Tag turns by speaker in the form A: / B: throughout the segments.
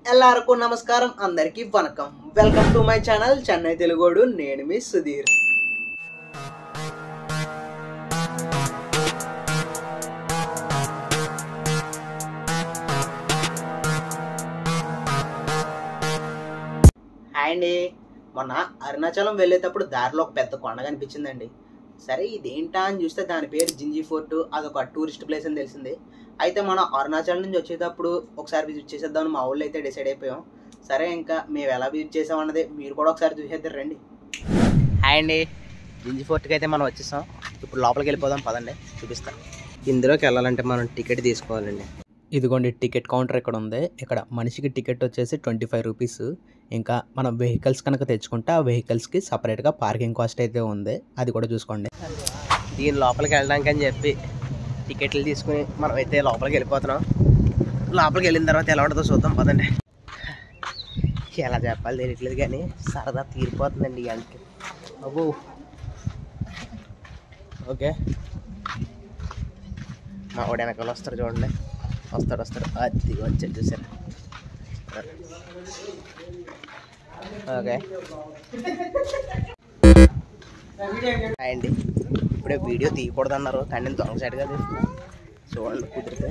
A: ఎల్లరికూ నమస్కారం, అందరికీ వనకం. Welcome to my channel Chennai Telugodu. నేను మీ సుధీర్. హాయ్ అండి. మొన్న అరుణాచలం వెళ్ళేటప్పుడు దారిలో ఒక పెద్ద కొండ కనిపించిందండి. సరే ఇదేంటా అని చూస్తే దాని పేరు జింజీ ఫోర్ట్. అదొక టూరిస్ట్ ప్లేస్ అని తెలిసింది. అయితే మనం అరుణాచలం నుంచి వచ్చేటప్పుడు ఒకసారి విజిట్ చేసేద్దామని మా ఊళ్ళో అయితే డిసైడ్ అయిపోయాం. సరే ఇంకా మేము ఎలా విజిట్ చేసామన్నది మీరు కూడా ఒకసారి చూసేద్దరు రండి. హాయ్ అండి, జింజీ ఫోర్ట్కి అయితే మనం వచ్చేసాం. ఇప్పుడు లోపలికి వెళ్ళిపోదాం పదండి, చూపిస్తాం. ఇందులోకి వెళ్ళాలంటే మనం టికెట్ తీసుకోవాలండి. ఇదిగోండి టికెట్ కౌంటర్ ఇక్కడ ఉంది. ఇక్కడ మనిషికి టికెట్ వచ్చేసి 25 రూపీస్. ఇంకా మనం వెహికల్స్ కనుక తెచ్చుకుంటే ఆ వెహికల్స్కి సపరేట్గా పార్కింగ్ కాస్ట్ అయితే ఉంది, అది కూడా చూసుకోండి. దీని లోపలికి వెళ్ళడానికి అని చెప్పి టికెట్లు తీసుకుని మనం అయితే లోపలికి వెళ్ళిపోతున్నాం. లోపలికి వెళ్ళిన తర్వాత ఎలా ఉంటుందో చూద్దాం పదండి. ఎలా చెప్పాలి తెలియట్లేదు కానీ సరదా తీరిపోతుందండి ఇవాళకి. అబ్బో ఓకే, మా వాడు వెనకాల వస్తారు చూడండి. వస్తాడు అది వచ్చాడు చూసారు. ఓకే అండి, ఇప్పుడే వీడియో తీయకూడదు అన్నారు కానీ నేను దొంగ సైడ్గా తీస్తున్నా. చూడండి కుదిరితే.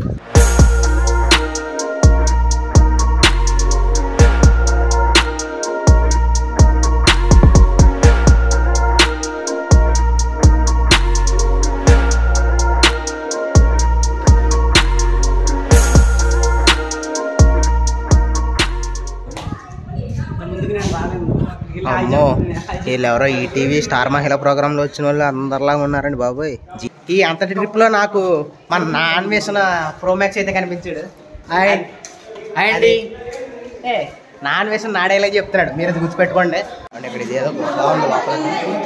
A: అమ్మో, వీళ్ళెవరో ఈటీవీ స్టార్ మహిళా ప్రోగ్రాంలో వచ్చిన వాళ్ళు అందరిలాగా ఉన్నారండి బాబోయ్. ఈ అంతటి ట్రిప్లో నాకు మన నాన్ వేసిన ప్రోమాక్స్ అయితే కనిపించాడు. అండి నాన్ వేసిన నాడేలా చెప్తున్నాడు, మీరు అది గుర్తుపెట్టుకోండి. అంటే ఇక్కడ ఇదేదో బాగుంది లోపల.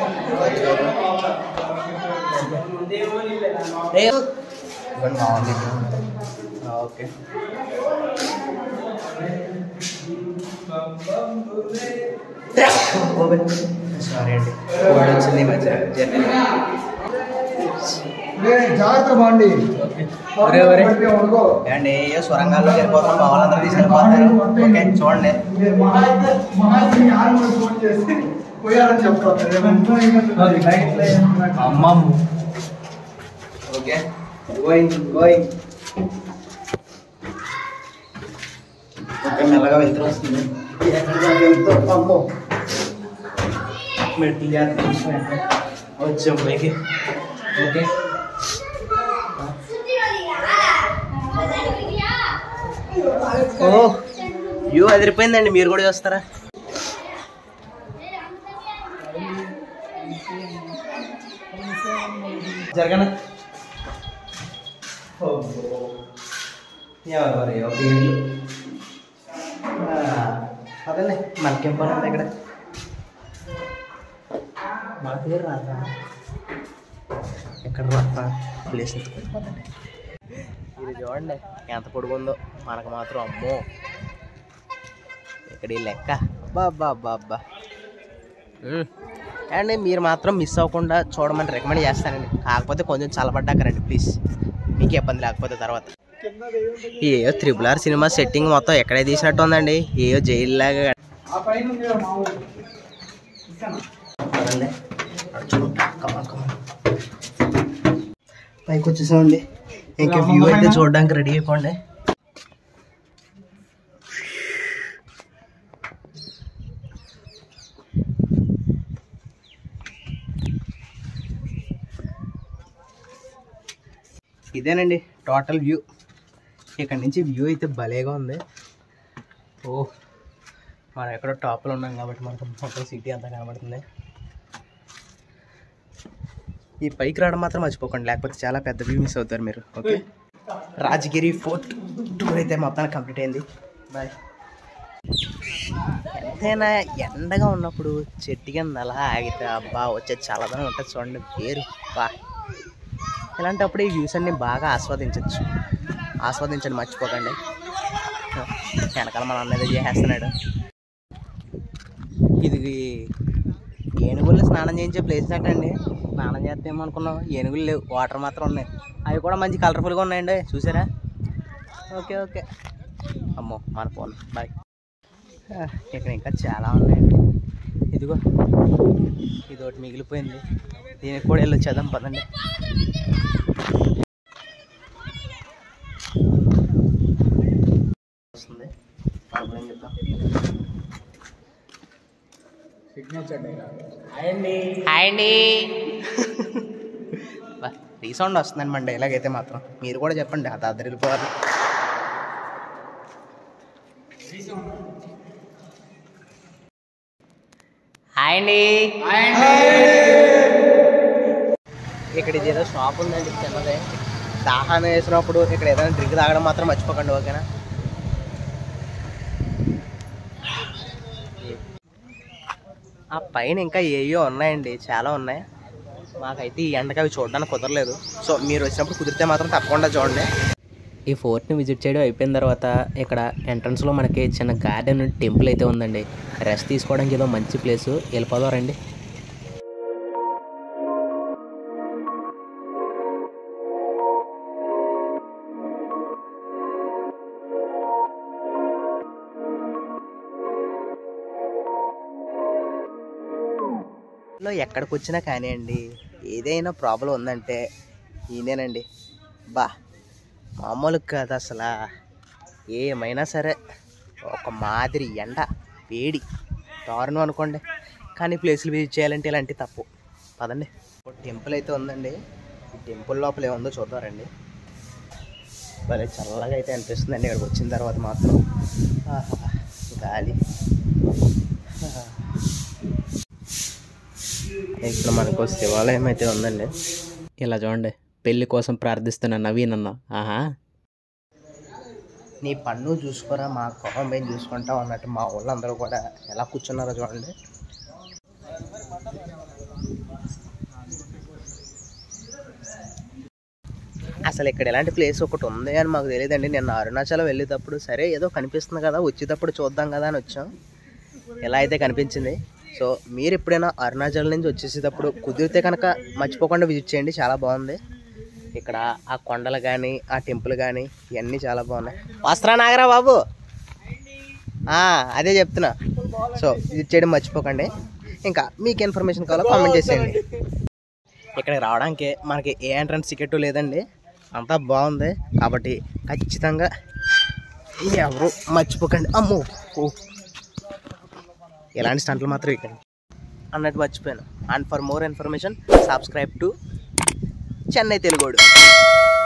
A: ఓకే సారీ అండి, వచ్చింది మధ్య
B: జాగ్రత్త
A: అండి. ఏ సొరంగాల్లో వెళ్ళిపోతాం, మా వాళ్ళందరూ తీసుకెళ్ళిపోతారు. ఓకే చూడండి. అమ్మమ్మ ఓకే గోయింగ్ మెల్లగా వెళ్తూ వస్తుంది. అమ్మో మెట్లు జాగ్రత్త వచ్చాం పైకి. ఓకే ఓ వ్యూ అదిరిపోయిందండి, మీరు కూడా చూస్తారా? జరగన ఎవరు పేర్లు అదే మనకేం పని ఉంది ఇక్కడ. మన పేరు రాదా ఎక్కడ రాదా ప్లేస్ ఎత్తుకోండి. ఇది చూడండి ఎంత పొడుగుందో, మనకు మాత్రం అమ్మో ఇక్కడ ఈ లెక్క. అబ్బా అండి, మీరు మాత్రం మిస్ అవ్వకుండా చూడమని రికమెండ్ చేస్తానండి. కాకపోతే కొంచెం చల్లబడ్డాక రండి ప్లీజ్, మీకు ఇబ్బంది లేకపోతే. తర్వాత ఏయో RRR సినిమా సెట్టింగ్ మొత్తం ఎక్కడే తీసినట్టు ఉందండి, ఏయో జైలు లాగా. పైకి వచ్చేసామండి, ఇంకా వ్యూ అయితే చూడడానికి రెడీ అయిపోండి. ఇదేనండి టోటల్ వ్యూ. ఇక్కడ నుంచి వ్యూ అయితే భలేగా ఉంది. ఓ మనం ఎక్కడో టాప్లో ఉన్నాం కాబట్టి మనకు మొత్తం సిటీ అంతా కనబడుతుంది. ఈ పైకి రావడం మాత్రం మర్చిపోకండి, లేకపోతే చాలా పెద్ద వ్యూ మిస్ అవుతారు మీరు. ఓకే, రాజగిరి ఫోర్ట్ టూర్ అయితే మొత్తానికి కంప్లీట్ అయింది. బాయ్. ఎంతైనా ఎండగా ఉన్నప్పుడు చెట్టు కింద అలా ఆగితే అబ్బా వచ్చే చల్లదనం ఉంటుంది చూడండి, పేరు బా. ఇలాంటప్పుడు ఈ వ్యూస్ అన్ని బాగా ఆస్వాదించండి మర్చిపోకండి. వెనకాల మన అన్న ఏదో చేసేస్తున్నాడు. ఇది ఏనుగుల్లో స్నానం చేయించే ప్లేస్ అంటండి. స్నానం చేద్దాం అనుకున్నాం, ఏనుగులు లేవు, వాటర్ మాత్రం ఉన్నాయి. అవి కూడా మంచి కలర్ఫుల్గా ఉన్నాయండి, చూసారా? ఓకే అమ్మో మన ఫోన్ బాయ్. ఇక్కడ ఇంకా చాలా ఉన్నాయండి. ఇదిగో ఇది ఒకటి మిగిలిపోయింది, దీనికి కూడా వెళ్ళొచ్చేద్దాం పదండి. వస్తుంది రీసౌండ్ వస్తుందండి మన డైలాగ్ అయితే మాత్రం. మీరు కూడా చెప్పండి, అది అద్దరిపోవాలి. హాయ్ అండి. ఇక్కడ ఇది ఏదో షాప్ ఉందండి చిన్నదే. దాహాన్ని వేసినప్పుడు ఇక్కడ ఏదైనా డ్రింక్ తాగడం మాత్రం మర్చిపోకండి, ఓకేనా? ఆ పైన ఇంకా ఏయో ఉన్నాయండి, చాలా ఉన్నాయి. మాకైతే ఈ ఎండకి అవి చూడడానికి కుదరలేదు. సో మీరు వచ్చినప్పుడు కుదిరితే మాత్రం తప్పకుండా చూడండి. ఈ ఫోర్ట్ని విజిట్ చేయడం అయిపోయిన తర్వాత ఇక్కడ ఎంట్రన్స్లో మనకి చిన్న గార్డెన్ టెంపుల్ అయితే ఉందండి. రెస్ట్ తీసుకోవడానికి ఏదో మంచి ప్లేసు, వెళ్ళిపోదాం రండి. ఎక్కడికి వచ్చినా కానివ్వండి, ఏదైనా ప్రాబ్లం ఉందంటే ఈయనేనండి. బా మామూలు కాదు అసలు. ఏమైనా సరే ఒక మాదిరి ఎండ, వేడి, దారుణం అనుకోండి. కానీ ప్లేసులు విజిట్ చేయాలంటే ఇలాంటి తప్పు. పదండి. టెంపుల్ అయితే ఉందండి. ఈ టెంపుల్ లోపల ఏముందో చూద్దారండి. భలే చల్లగా అయితే అనిపిస్తుందండి ఇక్కడికి వచ్చిన తర్వాత మాత్రం. గాలి. ఇక్కడ మనకు శివాలయం అయితే ఉందండి. ఇలా చూడండి, పెళ్లి కోసం ప్రార్థిస్తున్న నవీన్ అన్న. ఆహా, నీ పన్ను చూసుకోరా, మా కోపం మేము చూసుకుంటాం అన్నట్టు మా వాళ్ళందరూ కూడా ఎలా కూర్చున్నారో చూడండి. అసలు ఇక్కడ ఎలాంటి ప్లేస్ ఒకటి ఉంది అని మాకు తెలియదండి. నిన్న అరుణాచలం వెళ్ళేటప్పుడు సరే ఏదో కనిపిస్తుంది కదా, వచ్చేటప్పుడు చూద్దాం కదా అని వచ్చాం. ఎలా అయితే కనిపించింది. సో మీరు ఎప్పుడైనా అరుణాచలం నుంచి వచ్చేసేటప్పుడు కుదిరితే కనుక మర్చిపోకుండా విజిట్ చేయండి, చాలా బాగుంది. ఇక్కడ ఆ కొండలు కానీ ఆ టెంపుల్ కానీ ఇవన్నీ చాలా బాగున్నాయి. వస్త్రా నాగరా బాబు, అదే చెప్తున్నా. సో విజిట్ చేయడం మర్చిపోకండి. ఇంకా మీకు ఇన్ఫర్మేషన్ కావాలో కామెంట్ చేసేయండి. ఇక్కడికి రావడానికి మనకి ఏ ఎంట్రన్స్ టికెట్ లేదండి, అంతా బాగుంది. కాబట్టి ఖచ్చితంగా ఎవరు మర్చిపోకండి. అమ్మో, ఎలాంటి స్టంట్లు మాత్రం ఇక్కడ అన్నట్టు మర్చిపోయాను. And for more information subscribe to Chennai తెలుగోడు.